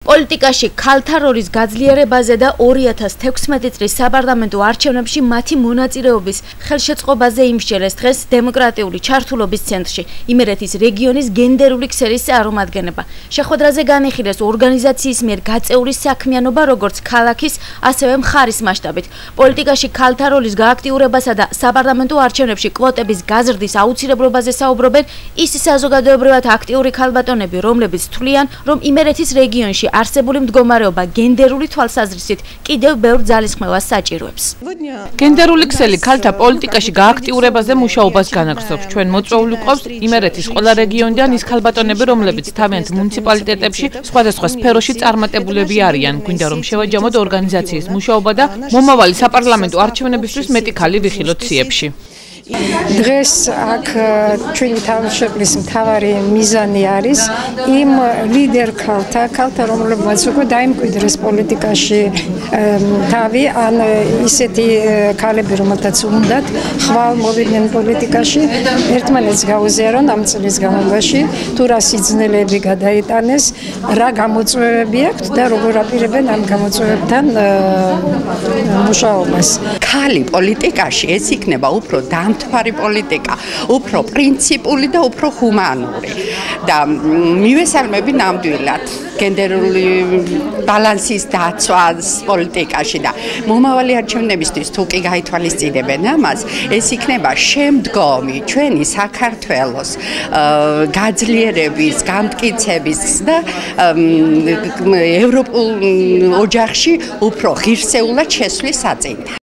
პოლიტიკაში ქალთა როლის გაძლიერებაზე და 2016 წლის საპარლამენტო არჩევნებში მათი მონაწილეობის ხელშეწყობაზე იმსჯელეს დღეს დემოკრატიული ჩართულობის ცენტრში იმერეთის რეგიონის გენდერული ქსელის წარმომადგენლება. შეხვედრაზე განიხილეს ორგანიზაციის მიერ გაწეული საქმიანობა როგორც ქალაქის, ასევე მხარის მასშტაბით. პოლიტიკაში ქალთა როლის გააქტიურებასა და საპარლამენტო არჩევნებში კვოტების გაზრდის აუცილებლობაზე საუბრობენ ის საზოგადოებრივად აქტიური ქალბატონები, რომლებიც თვლიან, რომ იმერეთის რეგიონში არსებული მდგომარეობა გენდერული თვალსაზრისით კიდევ ბევრ ძალისხმევას საჭიროებს. გენდერული ქსელი ქალთა პოლიტიკაში გააქტიურებაზე მუშაობას განაგრძობს. ჩვენ მოწვეული გვყავს იმერეთის ყველა რეგიონიდან ის ქალბატონები, რომლებიც თავიანთ მუნიციპალიტეტებში სხვადასხვა სფეროში წარმატებულები არიან. გვინდა რომ შევაჯამოთ ორგანიზაციის მუშაობა და მომავალი საპარლამენტო არჩევნებისთვის მეტი ქალი ვიხილოთ ციებში. დღეს აქ ჩვენი თავშეყრის მთავარი მიზანი არის იმ ლიდერ ქალთა რომლებმაც უკვე დაიმკვიდრეს პოლიტიკაში თავი ან ისეთი ქალები რომელთაც უნდათ ხვალ მოვიდნენ პოლიტიკაში ერთმანეთს გაუზიარონ ამ წლის განმავლობაში თუ რა სიძნელეები გადაიტანეს რა გამოწვევები აქვთ და როგორ აპირებენ ამ გამოწვევებთან მუშაობას. ქალი პოლიტიკაში ეს იქნება უფრო დამთვარი პოლიტიკა, უფრო პრინციპული და უფრო ჰუმანური. და მივესალმები ნამდვილად გენდერული ბალანსის დაცვას პოლიტიკაში და მომავალი არჩევნებისთვის თუ კი გაითვალისწინებენ ამას, ეს იქნება შემდგომი ჩვენი საქართველოს გაძლიერების, გამტკიცების და ევროპულ ოჯახში უფრო ღირსეულად შესვლის საწინდად.